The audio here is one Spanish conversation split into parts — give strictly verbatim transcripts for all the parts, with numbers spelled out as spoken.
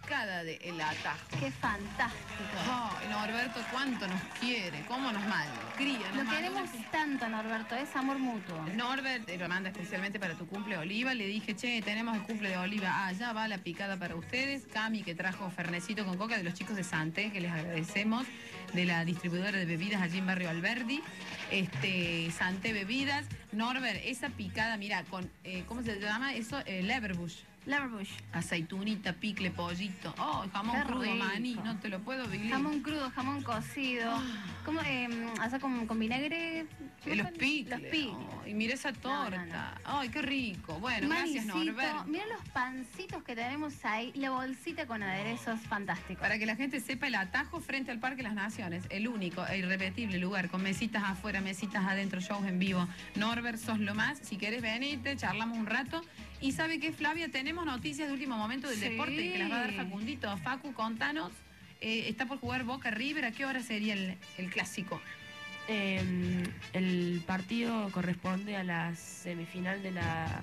picada del atajo. Qué fantástico. Oh, Norberto, cuánto nos quiere, cómo nos malcría. Lo queremos tanto, Norberto, es amor mutuo. Norbert eh, lo manda especialmente para tu cumple, Oliva. Le dije, che, tenemos el cumple de Oliva. Ah, ya va la picada para ustedes. Cami, que trajo Fernecito con coca de los chicos de Santé, que les agradecemos, de la distribuidora de bebidas allí en Barrio Alberdi. Este, Santé Bebidas. Norbert, esa picada, mira, con, eh, ¿cómo se llama eso? Eh, Leverbush. Leverbush. Aceitunita, picle, pollito. Oh, jamón Qué crudo, rico. maní. No te lo puedo vivir. Jamón crudo, jamón cocido. ¿Cómo? Eh, o sea, con, con vinagre. Eh, los picles. Los picles. Oh, y mira esa torta. No, no, Ay, qué rico. Bueno, Manicito, gracias, Norbert. mira los pancitos que tenemos ahí, la bolsita con aderezos fantásticos. Para que la gente sepa, el atajo frente al Parque Las Naciones, el único e irrepetible lugar, con mesitas afuera, mesitas adentro, shows en vivo. Norbert, sos lo más. Si querés venirte, charlamos un rato. Y sabe que, Flavia, tenemos noticias de último momento del Sí. deporte que las va a dar Facundito. Facu, contanos, eh, está por jugar Boca River. ¿A qué hora sería el, el clásico? Eh, el partido corresponde a la semifinal de la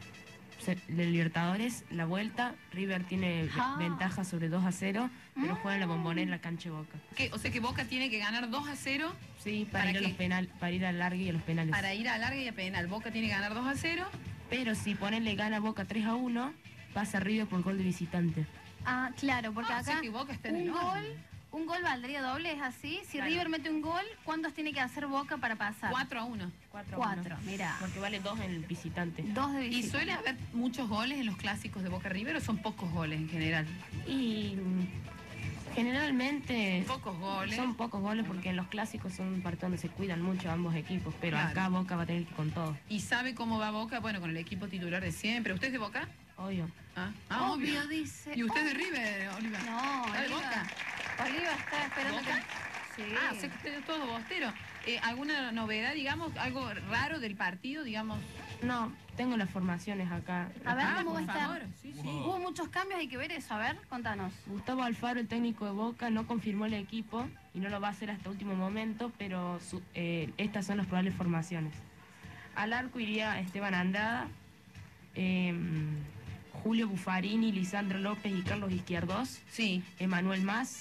de Libertadores, la vuelta. River tiene Ah. ventaja sobre dos a cero, pero juega en la Bombonera en la cancha de Boca. ¿Qué? O sea que Boca tiene que ganar dos a cero Sí, para, ¿Para ir a qué? los penal, para ir al largue y a los penales. para ir a larga y a penal. Boca tiene que ganar dos a cero. Pero si ponele gana Boca tres a uno, pasa River por gol de visitante. Ah, claro, porque Ah, o sea acá que Boca está en un el gol, horno. un gol valdría doble, ¿es así? Si Claro. River mete un gol, ¿cuántos tiene que hacer Boca para pasar? cuatro a uno. cuatro a Cuatro, uno. mirá. Porque vale dos en el visitante. Dos de ¿Y visita. suele haber muchos goles en los clásicos de Boca River o son pocos goles en general? Y mm, generalmente Pocos goles. son pocos goles porque en los clásicos son un partido donde se cuidan mucho ambos equipos, pero Claro. acá Boca va a tener que ir con todo, ¿Y sabe cómo va Boca? Bueno, con el equipo titular de siempre. ¿Usted es de Boca? obvio. Ah, ah, Obvio, dice. ¿Y usted es de Obvio. River, Oliva? No, ¿Está de Oliva. Boca? Oliva está esperando ¿Boca? que... Sí. Ah, o sea que usted es todo bostero. Eh, ¿Alguna novedad, digamos, algo raro del partido, digamos? No, tengo las formaciones acá. A ver, Ah, ¿cómo va a por estar? favor. Sí, sí. Hubo muchos cambios, hay que ver eso. A ver, contanos. Gustavo Alfaro, el técnico de Boca, no confirmó el equipo y no lo va a hacer hasta último momento, pero su- eh, estas son las probables formaciones. Al arco iría Esteban Andrada, eh, Julio Buffarini, Lisandro López y Carlos Izquierdos, Sí. Emanuel Más,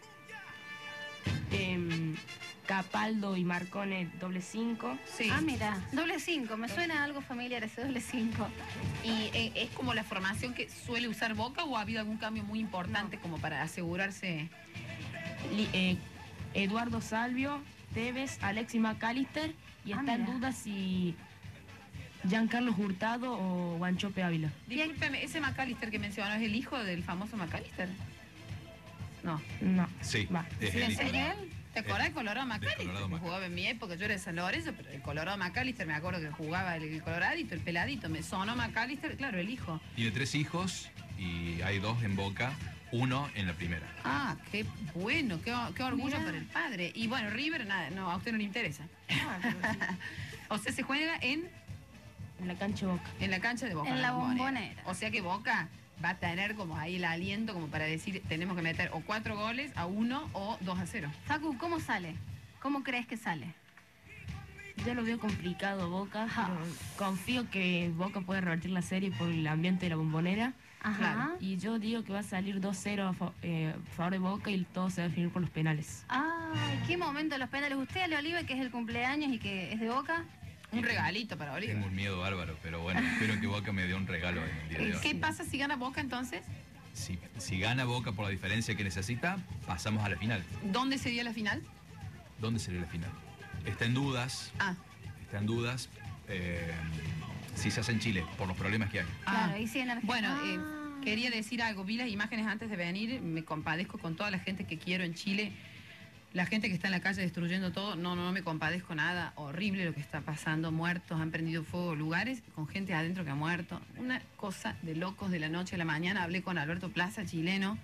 eh, Capaldo y Marcone doble cinco. Sí. Ah, mira, doble cinco. Me suena algo familiar ese doble cinco. ¿Y eh, es como la formación que suele usar Boca o ha habido algún cambio muy importante como para asegurarse? Li- eh, Eduardo Salvio, Tevez, Alexis McAllister y Ah, está en mira. duda si Giancarlos Hurtado o Guanchope Ávila. Discúlpeme, ese McAllister que mencionó es el hijo del famoso McAllister. No. No. Sí, Va. es ¿Sí, el ¿en hijo. serio? ¿Te acordás del Colorado Del McAllister? Colorado Que McAllister. jugaba en mi época, yo era de San Lorenzo, pero el Colorado McAllister, me acuerdo que jugaba el, el Coloradito, el peladito. Me sonó McAllister, claro, el hijo. Tiene tres hijos y hay dos en Boca, uno en la primera. Ah, qué bueno, qué, qué orgullo Mirá. para el padre. Y bueno, River, nada, no, a usted no le interesa. Ah, pero sí, O sea, se juega en, en la cancha Boca. en la cancha de Boca. En la Bombonera. O sea que Boca va a tener como ahí el aliento como para decir, tenemos que meter o cuatro goles a uno o dos a cero. Facu, ¿cómo sale? ¿Cómo crees que sale? Ya lo veo complicado Boca, Ah. pero confío que Boca puede revertir la serie por el ambiente de la Bombonera. Ajá. Claro. Y yo digo que va a salir dos cero a, fa- eh, a favor de Boca y todo se va a definir por los penales. Ay, qué momento los penales. Usted, Ale Oliva, que es el cumpleaños y que es de Boca. Un regalito para Oliva. Tengo un miedo bárbaro, pero bueno, espero que Boca me dé un regalo en el día de hoy. ¿Qué pasa si gana Boca entonces? Si, si gana Boca por la diferencia que necesita, pasamos a la final. ¿Dónde sería la final? ¿Dónde sería la final? Está en dudas, Ah, está en dudas eh, si se hace en Chile, por los problemas que hay. Claro, ah. y sí en Argentina. Bueno, eh, Ah. quería decir algo. Vi las imágenes antes de venir, me compadezco con toda la gente que quiero en Chile. La gente que está en la calle destruyendo todo, no, no, no me compadezco nada. Horrible lo que está pasando. Muertos, han prendido fuego lugares con gente adentro que ha muerto. Una cosa de locos de la noche a la mañana. Hablé con Alberto Plaza, chileno.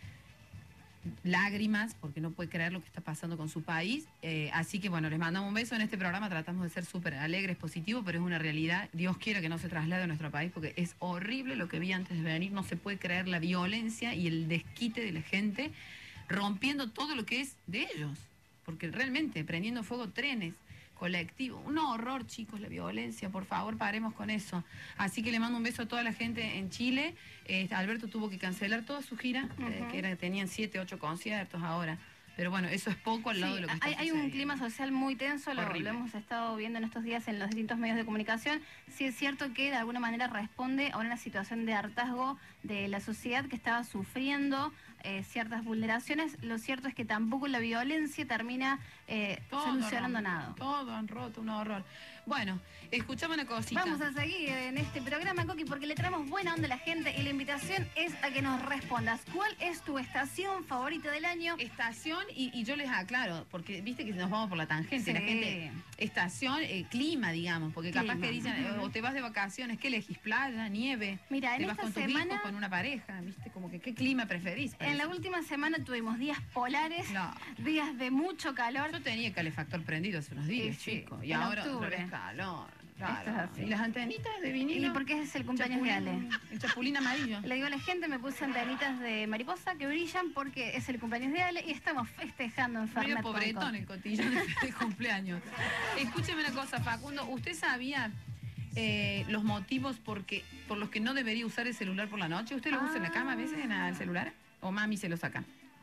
Lágrimas, porque no puede creer lo que está pasando con su país. Eh, así que bueno, les mandamos un beso. En este programa tratamos de ser súper alegres, positivos, pero es una realidad. Dios quiera que no se traslade a nuestro país, porque es horrible lo que vi antes de venir. No se puede creer la violencia y el desquite de la gente, rompiendo todo lo que es de ellos. Porque realmente, prendiendo fuego trenes, colectivo. Un horror, chicos, la violencia. Por favor, paremos con eso. Así que le mando un beso a toda la gente en Chile. Eh, Alberto tuvo que cancelar toda su gira, uh-huh. eh, que era, tenían siete, ocho conciertos ahora. Pero bueno, eso es poco al lado sí, de lo que está hay, hay un clima social muy tenso, lo, lo hemos estado viendo en estos días en los distintos medios de comunicación. Sí es cierto que de alguna manera responde a una situación de hartazgo de la sociedad que estaba sufriendo eh, ciertas vulneraciones. Lo cierto es que tampoco la violencia termina eh, solucionando nada. Todo han roto, un horror. Bueno, escuchame una cosita. Vamos a seguir en este programa, Coqui, porque le traemos buena onda a la gente y la invitación es a que nos respondas. ¿Cuál es tu estación favorita del año? Estación, y, y yo les aclaro, porque viste que nos vamos por la tangente. Sí. La gente, estación, eh, clima, digamos, porque capaz clima. Que dicen, o te vas de vacaciones, ¿qué elegís? Playa, nieve. Mira, en te vas esta con tus semana, hijos, con una pareja, viste, como que ¿qué clima preferís? En la última semana tuvimos días polares, no. días de mucho calor. Yo tenía el calefactor prendido hace unos días, sí, chicos, sí. y en ahora octubre. otra vez calor. Claro. Esto es así. ¿Y las antenitas de vinilo? ¿Y por qué es el cumpleaños chapulín, de Ale? El chapulín amarillo. Le digo a la gente, me puse antenitas de mariposa que brillan porque es el cumpleaños de Ale y estamos festejando en Fernet. Medio pobretón el cotillón de, de cumpleaños. Escúcheme una cosa, Facundo. ¿Usted sabía eh, los motivos porque, por los que no debería usar el celular por la noche? ¿Usted lo ah. usa en la cama a veces en el celular? ¿O mami se lo saca?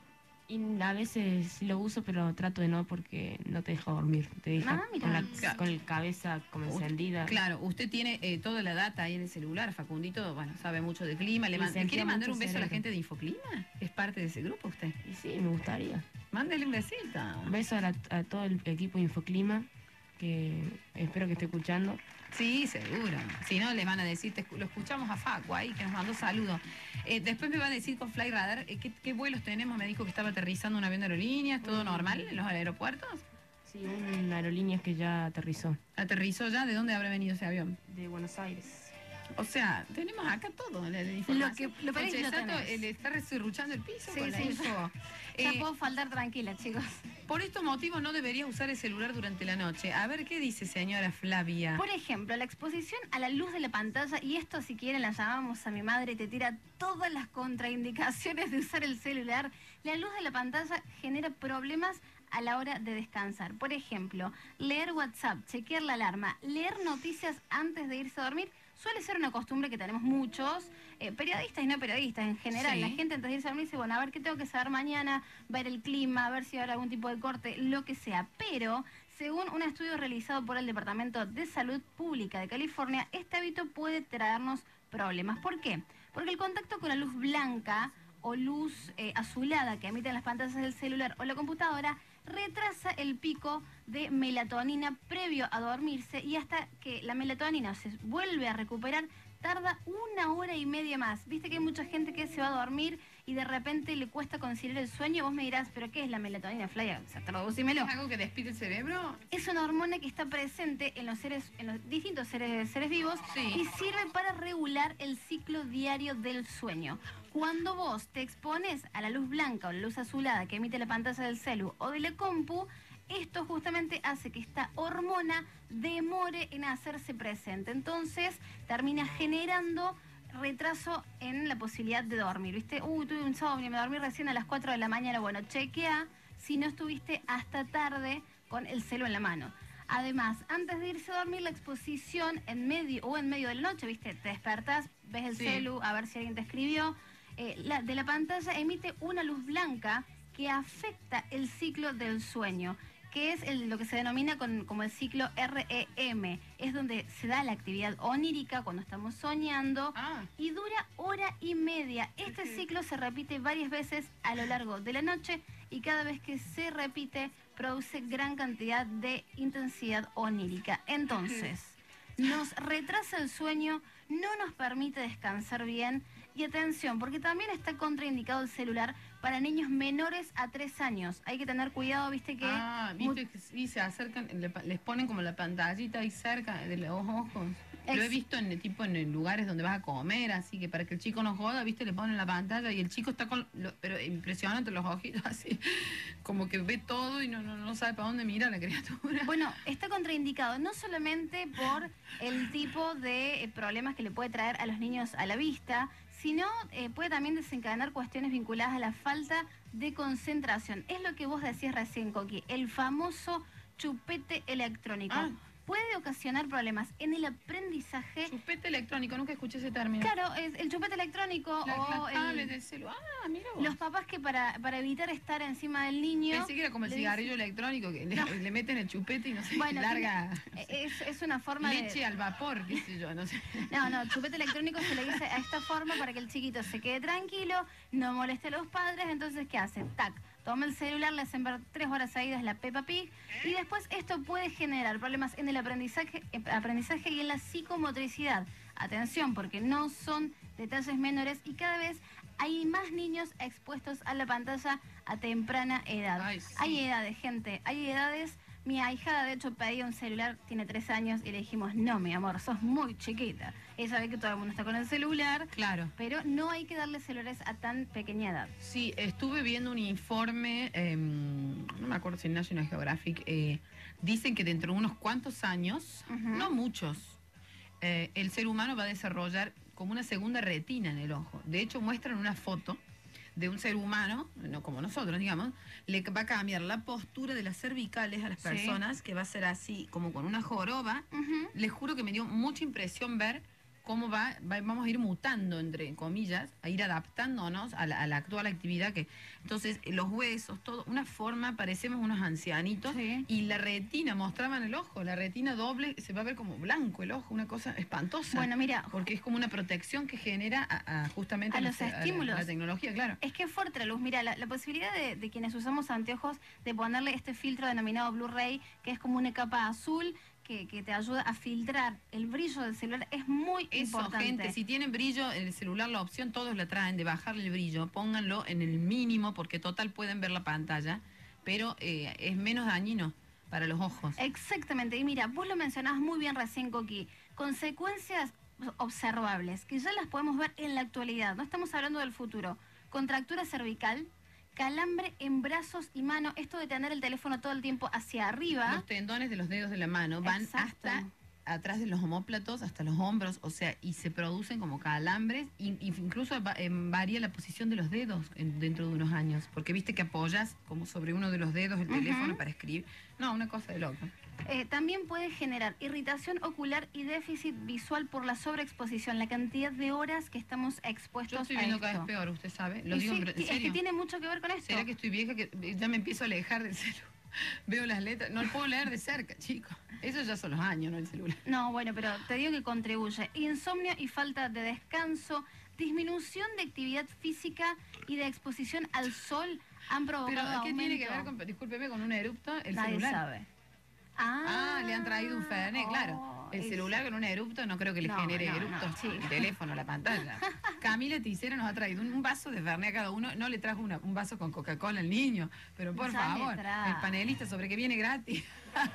Y a veces lo uso, pero trato de no porque no te deja dormir. Te deja ah, con, la, claro. con la cabeza como encendida. Claro, usted tiene eh, toda la data ahí en el celular. Facundito, bueno, sabe mucho de clima. ¿Le, man, ¿le quiere mandar un beso cerebro. a la gente de Infoclima? ¿Es parte de ese grupo usted? Y sí, me gustaría. Mándele un besito. Un beso a, la, a todo el equipo de Infoclima, que espero que esté escuchando. Sí, seguro. Si no, le van a decir, te, lo escuchamos a Facu ahí, que nos mandó saludos. Eh, después me va a decir con Fly Radar, eh, ¿qué, ¿qué vuelos tenemos? Me dijo que estaba aterrizando un avión de aerolíneas, ¿todo normal en los aeropuertos? Sí, una aerolínea que ya aterrizó. ¿Aterrizó ya? ¿De dónde habrá venido ese avión? De Buenos Aires. O sea, tenemos acá todo. La, la lo que lo el Chesato, le está resurruchando el piso sí, con la sí, info. Ya eh, puedo faltar tranquila, chicos. Por estos motivos no deberías usar el celular durante la noche. A ver, ¿qué dice señora Flavia? Por ejemplo, la exposición a la luz de la pantalla, y esto si quieren la llamamos a mi madre, te tira todas las contraindicaciones de usar el celular. La luz de la pantalla genera problemas a la hora de descansar. Por ejemplo, leer WhatsApp, chequear la alarma, leer noticias antes de irse a dormir, suele ser una costumbre que tenemos muchos, eh, periodistas y no periodistas en general. Sí. La gente antes de irse a dormir dice, bueno, a ver qué tengo que saber mañana, ver el clima, a ver si habrá algún tipo de corte, lo que sea. Pero, según un estudio realizado por el Departamento de Salud Pública de California, este hábito puede traernos problemas. ¿Por qué? Porque el contacto con la luz blanca o luz eh, azulada que emiten las pantallas del celular o la computadora retrasa el pico de melatonina previo a dormirse y hasta que la melatonina se vuelve a recuperar tarda una hora y media más. Viste que hay mucha gente que se va a dormir y de repente le cuesta conciliar el sueño. Vos me dirás, ¿pero qué es la melatonina, Flaya? O sea, traducímelo. ¿Es algo que despide el cerebro? Es una hormona que está presente en los seres, en los distintos seres, seres vivos sí. y sirve para regular el ciclo diario del sueño. Cuando vos te expones a la luz blanca o la luz azulada que emite la pantalla del celu o de la compu, esto justamente hace que esta hormona demore en hacerse presente. Entonces termina generando retraso en la posibilidad de dormir. ¿Viste? Uy, tuve un insomnio, me dormí recién a las cuatro de la mañana. Bueno, chequea si no estuviste hasta tarde con el celu en la mano. Además, antes de irse a dormir, la exposición en medio o en medio de la noche, ¿viste? Te despertás, ves el sí. celu, a ver si alguien te escribió. Eh, la, de la pantalla emite una luz blanca que afecta el ciclo del sueño, que es el, lo que se denomina con, como el ciclo R E M. Es donde se da la actividad onírica cuando estamos soñando ah. y dura hora y media. Este sí. ciclo se repite varias veces a lo largo de la noche y cada vez que se repite produce gran cantidad de intensidad onírica. Entonces, nos retrasa el sueño, no nos permite descansar bien. Y atención, porque también está contraindicado el celular para niños menores a tres años. Hay que tener cuidado, viste que... Ah, viste que sí, se acercan, le, les ponen como la pantallita ahí cerca de los ojos. Ex Lo he visto en tipo en lugares donde vas a comer, así que para que el chico no joda, viste, le ponen la pantalla y el chico está con... Lo, pero impresionante los ojitos así, como que ve todo y no, no, no sabe para dónde mira la criatura. Bueno, está contraindicado no solamente por el tipo de eh, problemas que le puede traer a los niños a la vista, sino eh, puede también desencadenar cuestiones vinculadas a la falta de concentración. Es lo que vos decías recién, Coqui, el famoso chupete electrónico. Ah. Puede ocasionar problemas en el aprendizaje. Chupete electrónico, nunca escuché ese término. Claro, es el chupete electrónico La, o la tablet el, del celular. Ah, mira vos. los papás que para, para evitar estar encima del niño... Pensé que era como el le cigarrillo dicen- electrónico, que le, No. le meten el chupete y no sé, Bueno, larga tiene- es, es una forma leche de... al vapor, qué sé yo, no sé. No, no, chupete electrónico se le dice a esta forma para que el chiquito se quede tranquilo, no moleste a los padres. Entonces, ¿qué hace? Tac, toma el celular, le hacen ver tres horas seguidas la Peppa Pig y después esto puede generar problemas en el aprendizaje, eh, aprendizaje y en la psicomotricidad. Atención, porque no son detalles menores y cada vez hay más niños expuestos a la pantalla a temprana edad. Ay, sí. Hay edades, gente, hay edades. Mi ahijada, de hecho, pedía un celular, tiene tres años, y le dijimos, no, mi amor, sos muy chiquita. Ella ve que todo el mundo está con el celular, Claro. pero no hay que darle celulares a tan pequeña edad. Sí, estuve viendo un informe, eh, no me acuerdo si en National Geographic, eh, dicen que dentro de unos cuantos años, Ujú. no muchos, eh, el ser humano va a desarrollar como una segunda retina en el ojo. De hecho, muestran una foto de un ser humano, no como nosotros, digamos, le va a cambiar la postura de las cervicales a las Sí. personas, que va a ser así, como con una joroba. Ujú. Les juro que me dio mucha impresión ver cómo va, va- vamos a ir mutando, entre comillas, a ir adaptándonos a la, a la actual actividad. Que Entonces, eh, los huesos, todo, una forma, parecemos unos ancianitos, Sí. y la retina, mostraban el ojo, la retina doble, se va a ver como blanco el ojo, una cosa espantosa. Bueno, mira, Porque es como una protección que genera a, a justamente A la- los a la- estímulos. la tecnología, claro. es que es fuerte la luz. Mira, la, la posibilidad de, de quienes usamos anteojos de ponerle este filtro denominado Blu-ray, que es como una capa azul que, que te ayuda a filtrar el brillo del celular, es muy Eso, importante. gente, si tienen brillo en el celular, la opción todos la traen de bajarle el brillo, pónganlo en el mínimo, porque total pueden ver la pantalla, pero eh, es menos dañino para los ojos. Exactamente, y mira, vos lo mencionabas muy bien recién, Coqui, consecuencias observables, que ya las podemos ver en la actualidad, no estamos hablando del futuro. Contractura cervical, calambre en brazos y manos, esto de tener el teléfono todo el tiempo hacia arriba. Los tendones de los dedos de la mano van Exacto. hasta atrás de los omóplatos, hasta los hombros, o sea, y se producen como calambres, y, y incluso va- em, varía la posición de los dedos en- dentro de unos años, porque viste que apoyas como sobre uno de los dedos el Ujú. teléfono para escribir. No, una cosa de loca. Eh, también puede generar irritación ocular y déficit visual por la sobreexposición, la cantidad de horas que estamos expuestos Yo estoy a viendo esto. cada vez peor, usted sabe. Lo Y digo sí, en en es serio. que tiene mucho que ver con esto. ¿Será que estoy vieja que ya me empiezo a alejar del celular? Veo las letras, no lo puedo leer de cerca, chicos. Eso ya son los años, no el celular. No, bueno, pero te digo que contribuye. Insomnio y falta de descanso, disminución de actividad física y de exposición al sol han Pero provocado ¿qué tiene que ver aumento. con, discúlpeme, con un erupto? El Nadie celular. sabe. Ah, le han traído un Fernet, claro. oh, El es- celular con un erupto no creo que le No, genere no, no, eruptos. sí. El teléfono, la pantalla. Camila Ticera nos ha traído un, un vaso de Fernet a cada uno. No le trajo una- un vaso con Coca-Cola al niño, pero por Ya le favor, trae. el panelista sobre que viene gratis.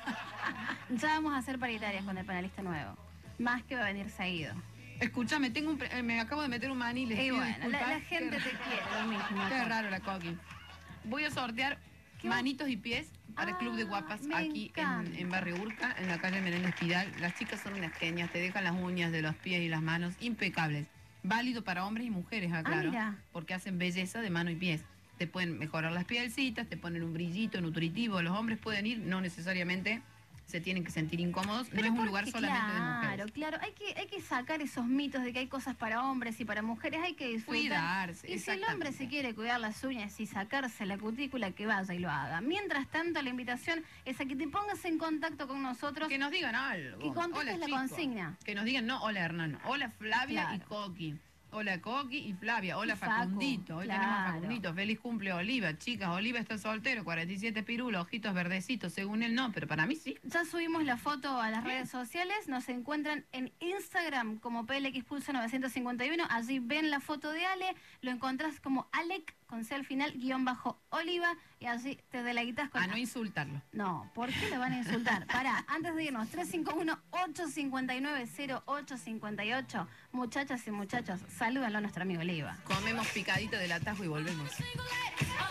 Ya vamos a hacer paritarias con el panelista nuevo. Más que va a venir seguido. Escúchame, tengo un pre- eh, me acabo de meter un maní, les Y pido bueno, la, disculpas. la gente Qué te quiere, lo mismo. Qué raro la coqui. Voy a sortear ¿Qué? manitos y pies para el Club de Ah, Guapas me aquí en, encanta. en Barrio Urca, en la calle Menéndez Pidal. Las chicas son unas genias, te dejan las uñas de los pies y las manos impecables. Válido para hombres y mujeres, aclaro, mira. porque hacen belleza de mano y pies. Te pueden mejorar las pielcitas, te ponen un brillito nutritivo. Los hombres pueden ir, no necesariamente se tienen que sentir incómodos. No es un lugar porque, solamente de claro, mujeres. Claro, hay que, hay que sacar esos mitos de que hay cosas para hombres y para mujeres, hay que disfrutar. Cuidarse, Y si el hombre exactamente. se quiere cuidar las uñas y sacarse la cutícula, que vaya y lo haga. Mientras tanto, la invitación es a que te pongas en contacto con nosotros. Que nos digan algo. Que contestes Hola, la chicos. consigna. Que nos digan, no, hola Hernán, hola Flavia Claro. y Coqui. Hola Coqui y Flavia, hola Y Facu, Facundito. Hoy tenemos a claro. Facundito. Feliz cumple Oliva, chicas. Oliva está soltero, cuarenta y siete pirulos, ojitos verdecitos. Según él no, pero para mí sí. Ya subimos la foto a las redes sociales, nos encuentran en Instagram como P L X Pulso novecientos cincuenta y uno, allí ven la foto de Ale, lo encontrás como Alec, con C al final, guión bajo Oliva, y allí te deleitas con... A no insultarlo. No, ¿por qué lo van a insultar? Pará, antes de irnos, tres cinco uno, ocho cinco nueve, cero ocho cinco ocho. Muchachas y muchachos, salúdanlo a nuestro amigo Oliva. Comemos picadita del atajo y volvemos. Single light.